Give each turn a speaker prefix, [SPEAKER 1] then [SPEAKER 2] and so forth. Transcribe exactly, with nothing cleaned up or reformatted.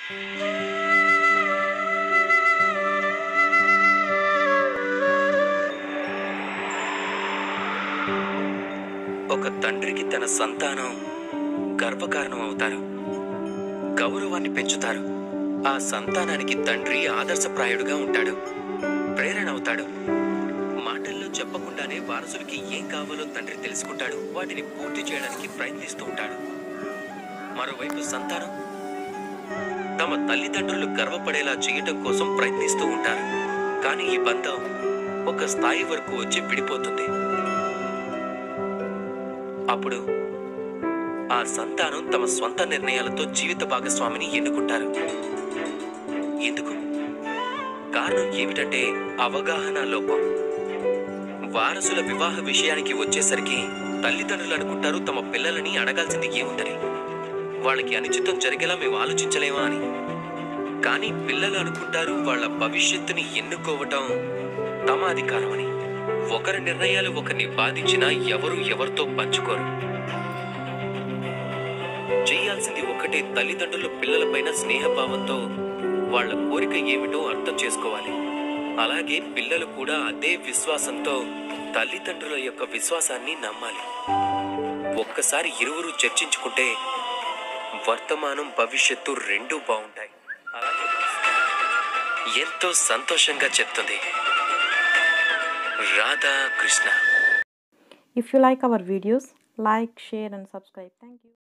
[SPEAKER 1] ఒక తండ్రికి తన సంతానం గర్వకారణం అవుతారు, గౌరవాన్ని పెంచుతారు. ఆ సంతానానికి తండ్రి ఆదర్శప్రాయుడుగా ఉంటాడు, ప్రేరణ అవుతాడు. మాటల్లో చెప్పకుండానే వారసులకి ఏం కావాలో తండ్రి తెలుసుకుంటాడు, వాటిని పూర్తి చేయడానికి ప్రయత్నిస్తూ ఉంటాడు. మరోవైపు సంతానం తమ తల్లిదండ్రులు గర్వపడేలా చేయటం కోసం ప్రయత్నిస్తూ ఉంటారు. కానీ ఈ బంధం ఒక స్థాయి వరకు వచ్చి విడిపోతుంది. అప్పుడు ఆ సంతానం తమ స్వంత నిర్ణయాలతో జీవిత భాగస్వామిని ఎన్నుకుంటారు. ఎందుకు? కారణం ఏమిటంటే అవగాహన లోపం. వారసుల వివాహ విషయానికి వచ్చేసరికి తల్లిదండ్రులు అనుకుంటారు తమ పిల్లలని అడగాల్సింది ఏముందని, వాళ్ళకి అనుచితం జరిగేలా మేము ఆలోచించలేమా అని. కానీ పిల్లలు అనుకుంటారు వాళ్ళ భవిష్యత్తుని ఎన్నుకోవటం తమ అధికారమని. ఒకరి నిర్ణయాలు ఒకరిని బాధించినా ఎవరు ఎవరితో పంచుకోరు. చేయాల్సింది ఒకటే, తల్లిదండ్రులు పిల్లలపైన స్నేహభావంతో వాళ్ళ కోరిక ఏమిటో అర్థం చేసుకోవాలి. అలాగే పిల్లలు కూడా అదే విశ్వాసంతో తల్లిదండ్రుల యొక్క విశ్వాసాన్ని నమ్మాలి. ఒక్కసారి ఇరువురు చర్చించుకుంటే వర్తమానం భవిష్యత్తు రెండూ బాగుంటాయి. అలాగే ఎంతో సంతోషంగా చెప్తుంది Radha Krishna.
[SPEAKER 2] If you like our videos, like, share and subscribe. Thank you.